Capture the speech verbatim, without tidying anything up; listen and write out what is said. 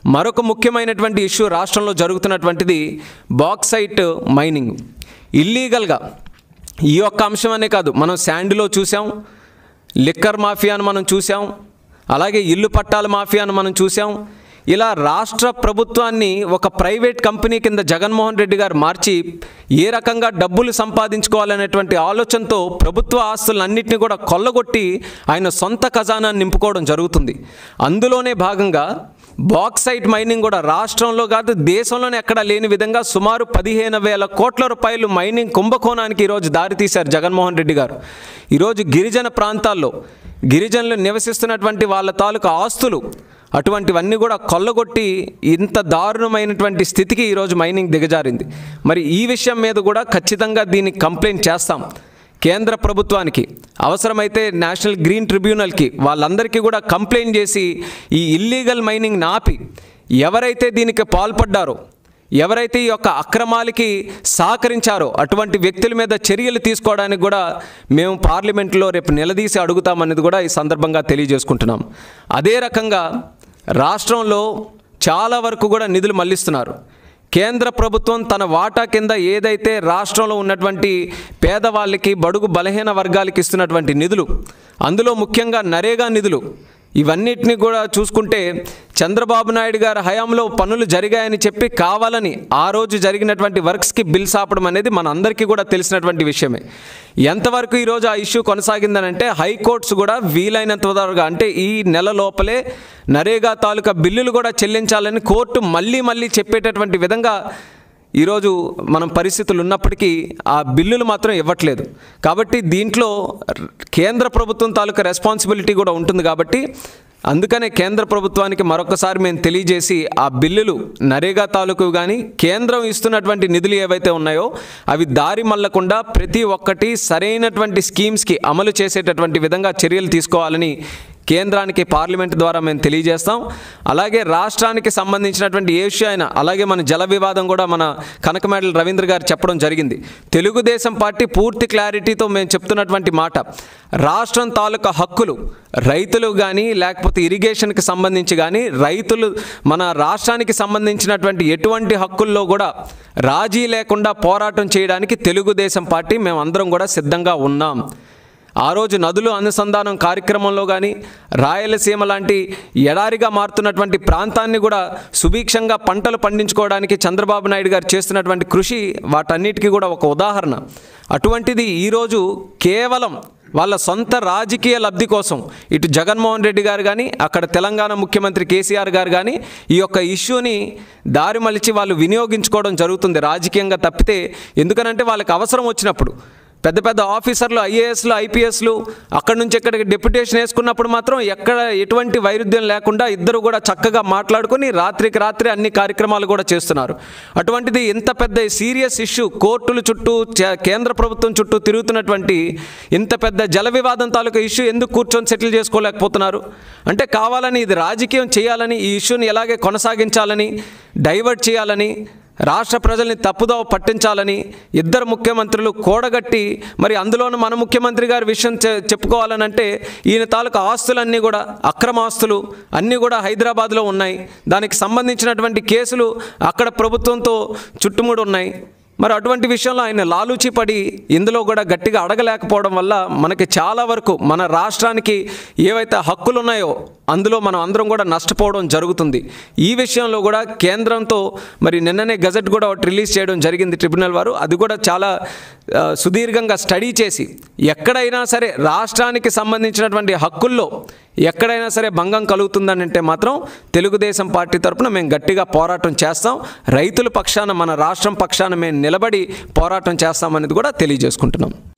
మరొక ముఖ్యమైనటువంటి ఇష్యూ రాష్ట్రంలో జరుగుతున్నటువంటిది బాక్సైట్ మైనింగ్. ఇల్లీగల్గా ఈ ఒక్క అంశం అనే కాదు, మనం శాండ్లో చూసాం, లిక్కర్ మాఫియాను మనం చూసాం, అలాగే ఇల్లు పట్టాల మాఫియాను మనం చూసాం. ఇలా రాష్ట్ర ప్రభుత్వాన్ని ఒక ప్రైవేట్ కంపెనీ కింద జగన్మోహన్ రెడ్డి గారు మార్చి ఏ రకంగా డబ్బులు సంపాదించుకోవాలనేటువంటి ఆలోచనతో ప్రభుత్వ ఆస్తులన్నింటినీ కూడా కొల్లగొట్టి ఆయన సొంత ఖజానాన్ని నింపుకోవడం జరుగుతుంది. అందులోనే భాగంగా బాక్సైట్ మైనింగ్ కూడా రాష్ట్రంలో కాదు దేశంలోనే ఎక్కడా లేని విధంగా సుమారు పదిహేను వేల కోట్ల రూపాయలు మైనింగ్ కుంభకోణానికి ఈరోజు దారితీశారు జగన్మోహన్ రెడ్డి గారు. ఈరోజు గిరిజన ప్రాంతాల్లో గిరిజనులు నివసిస్తున్నటువంటి వాళ్ళ తాలూకు ఆస్తులు అటువంటివన్నీ కూడా కొల్లగొట్టి ఇంత దారుణమైనటువంటి స్థితికి ఈరోజు మైనింగ్ దిగజారింది. మరి ఈ విషయం మీద కూడా ఖచ్చితంగా దీనికి కంప్లైంట్ చేస్తాం కేంద్ర ప్రభుత్వానికి, అవసరమైతే నేషనల్ గ్రీన్ ట్రిబ్యునల్కి, వాళ్ళందరికీ కూడా కంప్లైంట్ చేసి ఈ ఇల్లీగల్ మైనింగ్ని ఆపి ఎవరైతే దీనికి పాల్పడ్డారో, ఎవరైతే ఈ యొక్క అక్రమాలకి సహకరించారో అటువంటి వ్యక్తుల మీద చర్యలు తీసుకోవడానికి కూడా మేము పార్లమెంట్లో రేపు నిలదీసి అడుగుతామనేది కూడా ఈ సందర్భంగా తెలియజేసుకుంటున్నాం. అదే రకంగా రాష్ట్రంలో చాలా వరకు కూడా నిధులు మళ్లిస్తున్నారు. కేంద్ర ప్రభుత్వం తన వాటా కింద ఏదైతే రాష్ట్రంలో ఉన్నటువంటి పేదవాళ్ళకి, బడుగు బలహీన వర్గాలకి ఇస్తున్నటువంటి నిధులు, అందులో ముఖ్యంగా నరేగా నిధులు, ఇవన్నిటిని కూడా చూసుకుంటే చంద్రబాబు నాయుడు గారి హయాంలో పనులు జరిగాయని చెప్పి కావాలని ఆ రోజు జరిగినటువంటి వర్క్స్కి బిల్స్ ఆపడం అనేది మన అందరికీ కూడా తెలిసినటువంటి విషయమే. ఎంతవరకు ఈరోజు ఆ ఇష్యూ కొనసాగిందనంటే హైకోర్ట్స్ కూడా వీలైనంత వరకు అంటే ఈ నెల లోపలే నరేగా తాలూకా బిల్లులు కూడా చెల్లించాలని కోర్టు మళ్ళీ మళ్ళీ చెప్పేటటువంటి విధంగా ఈరోజు మనం పరిస్థితులు ఉన్నప్పటికీ ఆ బిల్లులు మాత్రం ఇవ్వట్లేదు. కాబట్టి దీంట్లో కేంద్ర ప్రభుత్వం తాలూకా రెస్పాన్సిబిలిటీ కూడా ఉంటుంది. కాబట్టి అందుకనే కేంద్ర ప్రభుత్వానికి మరొకసారి మేము తెలియజేసి ఆ బిల్లులు నరేగా తాలూకు కానీ కేంద్రం ఇస్తున్నటువంటి నిధులు ఏవైతే ఉన్నాయో అవి దారి మళ్ళకుండా ప్రతి ఒక్కటి సరైనటువంటి స్కీమ్స్కి అమలు చేసేటటువంటి విధంగా చర్యలు తీసుకోవాలని కేంద్రానికి పార్లమెంట్ ద్వారా మేము తెలియజేస్తాం. అలాగే రాష్ట్రానికి సంబంధించినటువంటి ఏ విషయం అయినా, అలాగే మన జల వివాదం కూడా మన కనకమేడల రవీంద్ర గారు చెప్పడం జరిగింది. తెలుగుదేశం పార్టీ పూర్తి క్లారిటీతో మేము చెప్తున్నటువంటి మాట, రాష్ట్రం తాలూకా హక్కులు రైతులు కానీ లేకపోతే ఇరిగేషన్కి సంబంధించి కానీ రైతులు మన రాష్ట్రానికి సంబంధించినటువంటి ఎటువంటి హక్కుల్లో కూడా రాజీ లేకుండా పోరాటం చేయడానికి తెలుగుదేశం పార్టీ మేమందరం కూడా సిద్ధంగా ఉన్నాం. ఆ రోజు నదులు అనుసంధానం కార్యక్రమంలో కానీ రాయలసీమ లాంటి ఎడారిగా మారుతున్నటువంటి ప్రాంతాన్ని కూడా సుభిక్షంగా పంటలు పండించుకోవడానికి చంద్రబాబు నాయుడు గారు చేస్తున్నటువంటి కృషి వాటన్నిటికీ కూడా ఒక ఉదాహరణ. అటువంటిది ఈరోజు కేవలం వాళ్ళ సొంత రాజకీయ లబ్ధి కోసం ఇటు జగన్మోహన్ రెడ్డి గారు కానీ అక్కడ తెలంగాణ ముఖ్యమంత్రి కేసీఆర్ గారు కానీ ఈ యొక్క ఇష్యూని దారి మలిచి వాళ్ళు వినియోగించుకోవడం జరుగుతుంది రాజకీయంగా తప్పితే. ఎందుకనంటే వాళ్ళకి అవసరం వచ్చినప్పుడు పెద్ద పెద్ద ఆఫీసర్లు ఐఏఎస్లు ఐపీఎస్లు అక్కడి నుంచి ఎక్కడికి డెప్యుటేషన్ వేసుకున్నప్పుడు మాత్రం ఎక్కడ ఎటువంటి వైరుధ్యం లేకుండా ఇద్దరు కూడా చక్కగా మాట్లాడుకొని రాత్రికి రాత్రి అన్ని కార్యక్రమాలు కూడా చేస్తున్నారు. అటువంటిది ఇంత పెద్ద సీరియస్ ఇష్యూ కోర్టుల చుట్టూ కేంద్ర ప్రభుత్వం చుట్టూ తిరుగుతున్నటువంటి ఇంత పెద్ద జల వివాదం తాలూకా ఇష్యూ ఎందుకు కూర్చొని సెటిల్ చేసుకోలేకపోతున్నారు అంటే కావాలని ఇది రాజకీయం చేయాలని, ఈ ఇష్యూని ఎలాగే కొనసాగించాలని, డైవర్ట్ చేయాలని, రాష్ట్ర ప్రజల్ని తప్పుదోవ పట్టించాలని ఇద్దరు ముఖ్యమంత్రులు కూడగట్టి మరి అందులోనూ మన ముఖ్యమంత్రి గారి విషయం చెప్పుకోవాలని అంటే ఈయన తాలూకా ఆస్తులన్నీ కూడా అక్రమ ఆస్తులు అన్నీ కూడా హైదరాబాద్లో ఉన్నాయి. దానికి సంబంధించినటువంటి కేసులు అక్కడ ప్రభుత్వంతో చుట్టుముడి ఉన్నాయి. మరి అటువంటి విషయంలో ఆయన లాలూచి పడి ఇందులో కూడా గట్టిగా అడగలేకపోవడం వల్ల మనకి చాలా వరకు మన రాష్ట్రానికి ఏవైతే హక్కులు ఉన్నాయో అందులో మనం అందరం కూడా నష్టపోవడం జరుగుతుంది. ఈ విషయంలో కూడా కేంద్రంతో మరి నిన్ననే గజెట్ కూడా ఒకటి రిలీజ్ చేయడం జరిగింది ట్రిబ్యునల్ వారు. అది కూడా చాలా సుదీర్ఘంగా స్టడీ చేసి ఎక్కడైనా సరే రాష్ట్రానికి సంబంధించినటువంటి హక్కుల్లో ఎక్కడైనా సరే భంగం కలుగుతుందని అంటే మాత్రం తెలుగుదేశం పార్టీ తరఫున మేము గట్టిగా పోరాటం చేస్తాం. రైతుల పక్షాన మన రాష్ట్రం పక్షాన మేము నిలబడి పోరాటం చేస్తామనేది కూడా తెలియజేసుకుంటున్నాం.